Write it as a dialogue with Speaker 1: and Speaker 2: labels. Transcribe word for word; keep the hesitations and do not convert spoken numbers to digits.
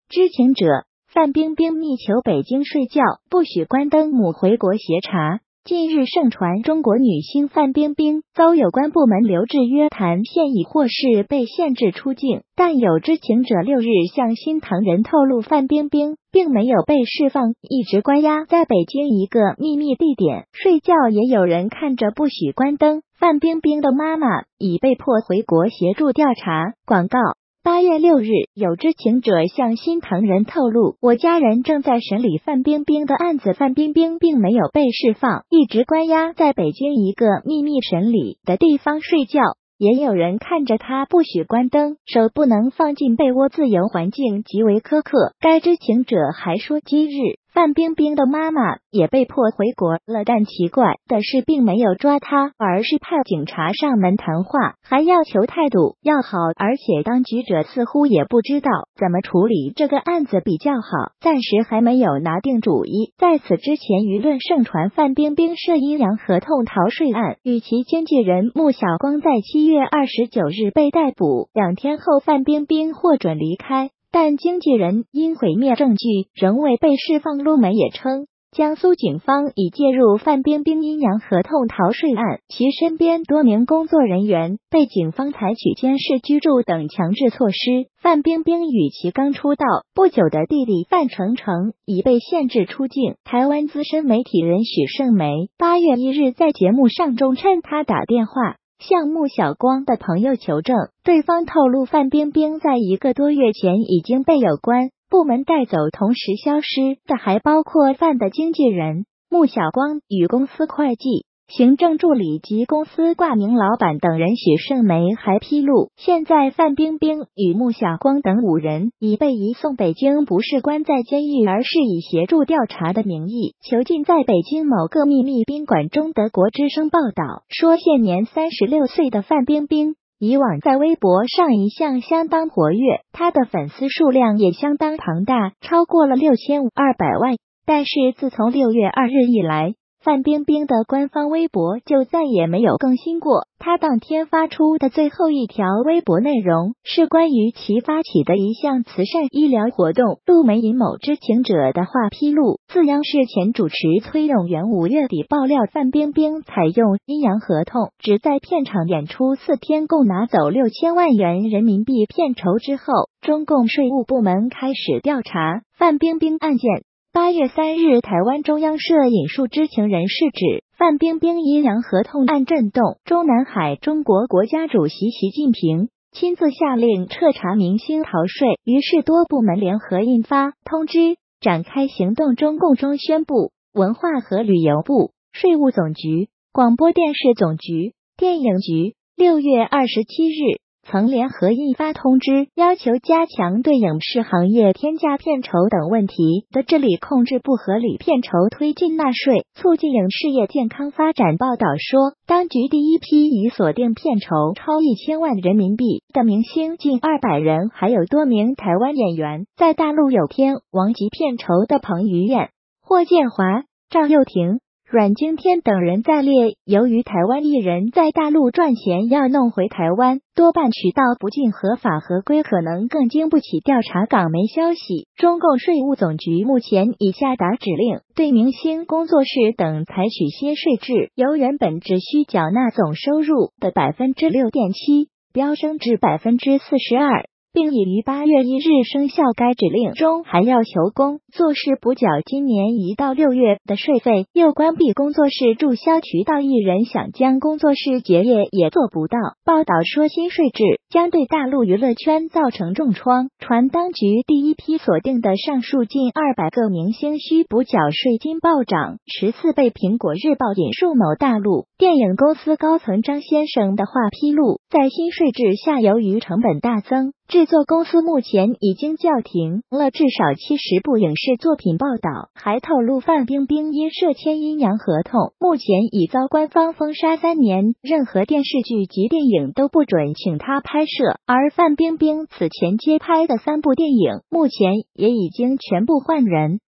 Speaker 1: 知情者，范冰冰密求北京睡觉，不许关灯母回国协查。近日盛传中国女星范冰冰遭有关部门留置约谈，现已或是被限制出境，但有知情者六日向新唐人透露，范冰冰并没有被释放，一直关押在北京一个秘密地点睡觉，也有人看着不许关灯。范冰冰的妈妈已被迫回国协助调查。广告。八月六日，有知情者向新唐人透露，我家人正在审理范冰冰的案子，范冰冰并没有被释放，一直关押在北京一个秘密审理的地方睡觉。也有人看着她不许关灯，手不能放进被窝，自由环境极为苛刻。该知情者还说，今日范冰冰的妈妈也被迫回国了，但奇怪的是并没有抓她，而是派警察上门谈话，还要求态度要好，而且当局者似乎也不知道怎么处理这个案子比较好，暂时还没有拿定主意。在此之前，舆论盛传范冰冰涉阴阳合同逃税案，与其经纪人穆晓光在七月二十九日被逮捕，两天后范冰冰获准离开。但经纪人因毁灭证据仍未被释放。陆媒也称，江苏警方已介入范冰冰阴阳合同逃税案，其身边多名工作人员被警方采取监视、居住等强制措施。范冰冰与其刚出道不久的弟弟范丞丞已被限制出境。台湾资深媒体人许胜梅八月一日在节目上中趁他打电话向穆晓光的朋友求证，对方透露范冰冰在一个多月前已经被有关部门带走，同时消失的还包括范的经纪人穆晓光与公司会计、行政助理及公司挂名老板等人。许胜梅还披露，现在范冰冰与穆晓光等五人已被移送北京，不是关在监狱，而是以协助调查的名义囚禁在北京某个秘密宾馆中。德国之声报道说，现年三十六岁的范冰冰以往在微博上一向相当活跃，她的粉丝数量也相当庞大，超过了六千二百万。但是自从六月二日以来，范冰冰的官方微博就再也没有更新过。她当天发出的最后一条微博内容是关于其发起的一项慈善医疗活动。陆媒引某知情者的话披露，自央视前主持崔永元五月底爆料，范冰冰采用阴阳合同，只在片场演出四天，共拿走六千万元人民币片酬之后，中共税务部门开始调查范冰冰案件。八月三日，台湾中央社引述知情人士指，范冰冰阴阳合同案震动中南海，中国国家主席习近平亲自下令彻查明星逃税，于是多部门联合印发通知，展开行动。中共中宣部、文化和旅游部、税务总局、广播电视总局、电影局六月二十七日曾联合印发通知，要求加强对影视行业天价片酬等问题的治理，控制不合理片酬，推进纳税，促进影视业健康发展。报道说，当局第一批已锁定片酬超一千万人民币的明星近二百人，还有多名台湾演员。在大陆有天王级片酬的彭于晏、霍建华、赵又廷、阮经天等人在列。由于台湾艺人在大陆赚钱要弄回台湾，多半渠道不尽合法合规，可能更经不起调查。港媒消息，中共税务总局目前已下达指令，对明星工作室等采取新税制，由原本只需缴纳总收入的 百分之六点七 飙升至 百分之四十二。并已于八月一日生效。该指令中还要求工作室补缴今年一到六月的税费，又关闭工作室注销渠道，艺人想将工作室结业也做不到。报道说，新税制将对大陆娱乐圈造成重创，传当局第一批锁定的上述近二百个明星需补缴税金暴涨十四倍。苹果日报引述某大陆电影公司高层张先生的话披露，在新税制下，由于成本大增，制作公司目前已经叫停了至少七十部影视作品。报道还透露，范冰冰因涉签阴阳合同，目前已遭官方封杀三年，任何电视剧及电影都不准请她拍摄。而范冰冰此前接拍的三部电影，目前也已经全部换人。